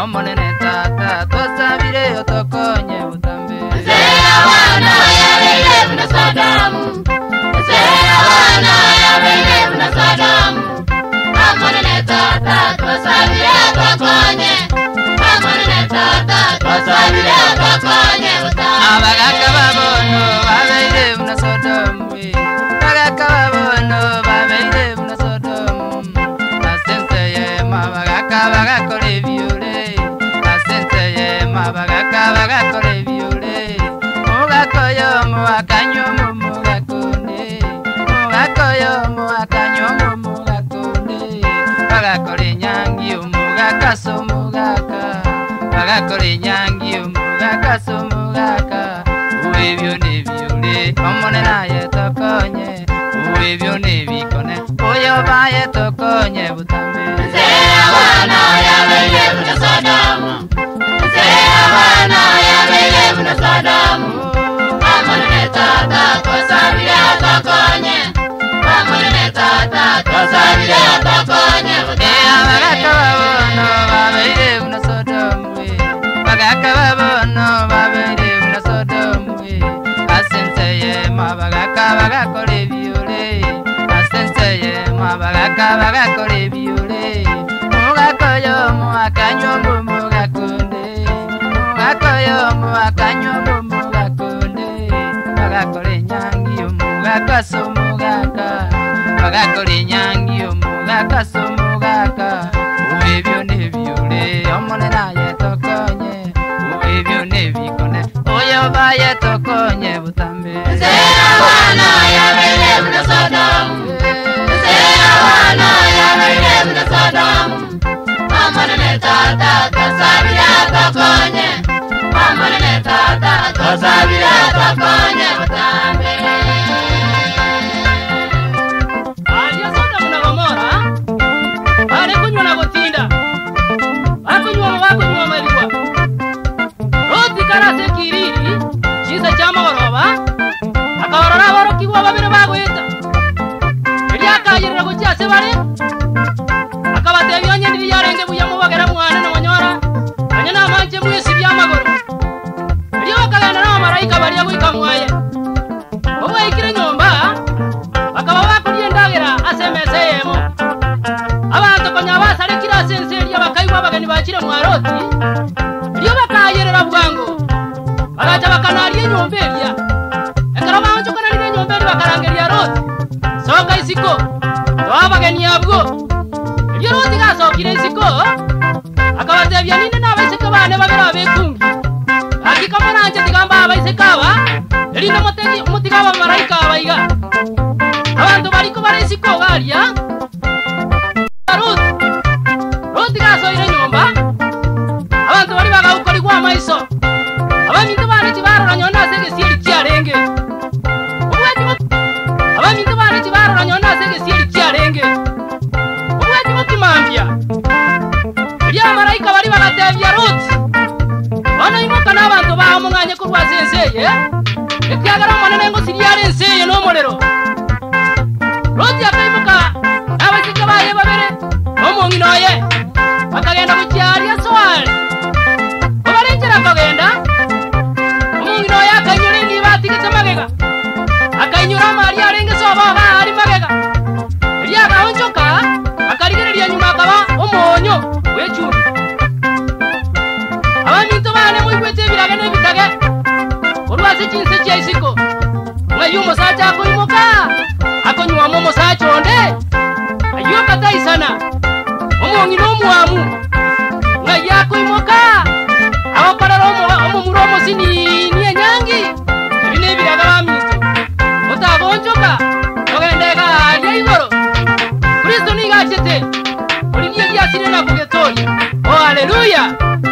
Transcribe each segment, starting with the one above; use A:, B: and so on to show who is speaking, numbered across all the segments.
A: omonene tata tosabire otokonye butambe
B: Zea wana ya bele muna Sadamu Zea wana ya bele muna Sadamu Omonene tata tosabire otokonye Omonene tata tosabire otokonye butambe
A: abagaka babono babeire muna Sodomu bagaka babono babeire muna Sodomu asenseye mabagaka bagakore biure asenseye mabagaka bagakore biure mugakoyo muakanyo mugakonde mugakoyo muakanyo mugakonde bagakore nyangi umugaka somugaka bagakore nyangi umugaka somugaka uwebyo nebiure omonena yetokonye uwebyo nebikone oyo baye tokonye butambe
B: Zea wana ya bele muna Sadamu Zea wana ya bele muna Sadamu Omonene tata tosabire otokonye Omonene tata tosabire otokonye
A: abagaka babono babeire muna Sodomu bagaka babono babeire muna Sodomu asenseye mabagaka bagakore biure asenseye mabagaka bagakore biure mugakoyo muakanyo mugakonde mugakoyo muakanyo mugakonde bagakore nyangi umugaka somugaka bagakore nyangi umugaka somugaka uwebyo nebiure omonena yetokonye uwebyo nebikone oyo baye tokonye butambe
B: Zea wana ya bele muna Sadamu Zea wana ya bele muna Sadamu Omonene tata tosabire otokonye Omonene tata tosabire otokonye butambe
C: Alia Sodomu na Gomora bare kunywa na gotinda bakunywa maligwa Roti karase kiriri chiza chama goroba akabarora barokigwa babire bagwita akayirira kucyase bare akabatebya nyendiri yarenge buya mubagera mwana na wanyora anya namanje mwisi byamagoro iriyo bakagana na marayika bari yaguikamwaye ubwo ikire nyomba bakaba bakuriye ndagera asemeseyemo abantu konya basare kira senseri bakayigwa bagani bakire mwaroti iriyo bakayirira bwango bagacha bakanariye nyomberia ekara banjo kanariye nyomberi bakarangeria roti soka isiko twabageni abwo iyo roti gasokire isiko akabatebya ninde nabaseka bane bagera bekungi akikamana tigamba abaisekawa erinde mutegi umutigaba marayika abayiga abantu bariko baresiko barya roti gasoire nyumba abantu bari bagakora igwa maiso abamite bareti barora nyona sege siri cyarenge abamite bareti barora nyona sege siri cyarenge ubwati mutimambya bya marayika bari bagatevya roti bana imuka n'abantu bahamunganye ko rwazezeye ekyagara mwana ngo siriyarenseye no morero roti akaimuka abazika baye babere no munginoye bakagenda kucyari aswali babarengera kagenda munginoye akanyure nibatigeze magega akanyura mari arenge soba ari magega ryagahonjoka akarigerera nyuma akaba umonyo wecuru abantu bane mwigwete biragane bitage urwaze kinse cyisiko mwayumo sacha akuyimoka akonywa momo sacha onde ayo kataisana umongino muamu ngayakuyimoka abapararo muromo sini niye nyangi bine biraga bamito utabonjoka ogendeka yayigoro Kristo ni gachete uliye yasire na kugetori oh haleluya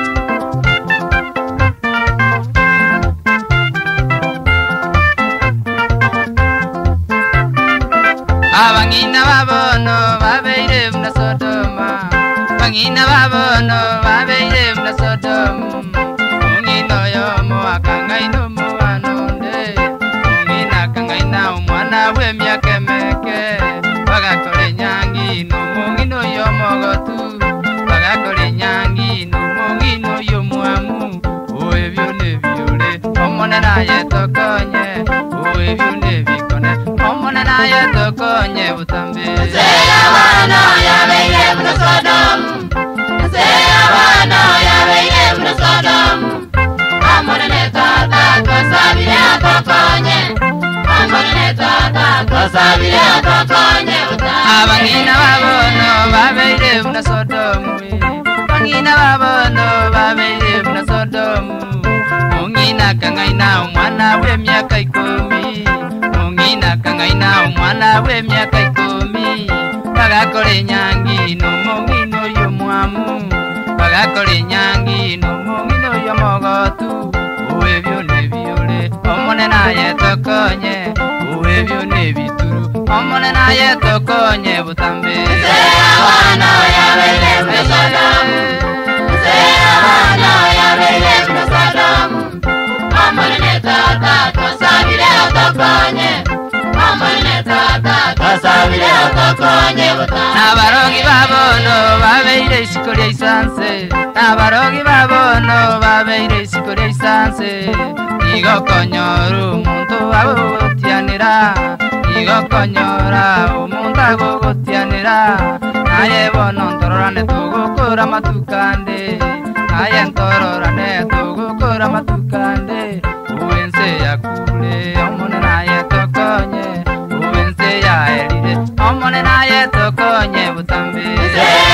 A: abangina babono babeire muna Sodoma bangina babono babeire muna Sodoma ungino yo muakangaino muanonde ungina kangaina umwana wemyakemeke bagakore nyangi no mungino yo mogotu bagakore nyangi no mungi omone naye tokonye uwe byune bikone omone naye tokonye butambe
B: Seya wana ya beire muna Sodom Seya wana ya beire muna Sodom Amone ne tata Tosabire tokonye Amone ne tata Tosabire tokonye
A: abangina babono babeire muna Sodomu abangina babono babeire muna Sodomu ungina kangaina umwana w'emyaka 10 ungina kangaina umwana w'emyaka 10 bagakore nyangi n'umungino y'omwamu bagakore nyangi n'umungino y'omogotu uwe byone byole omone naye tokonye uwe byone bituru omone naye tokonye butambe
B: Seya wana ya beire muna Sodom Seya wana ya beire muna Sodom Amone ne tata Tosabire tokonye Amone ne tata Tosabire tokonye
A: Nabarogi babono babeire isiko lya isanse Nabarogi babono babeire isiko lya isanse igokonyora umuntu agogotianira igokonyora umuntu agogotianira naye bono ntororane tugukura amatukande naye ntororane tugukura amatukande uwense yakule omone naye tokonye uwense yaerire omone naye tokonye butambe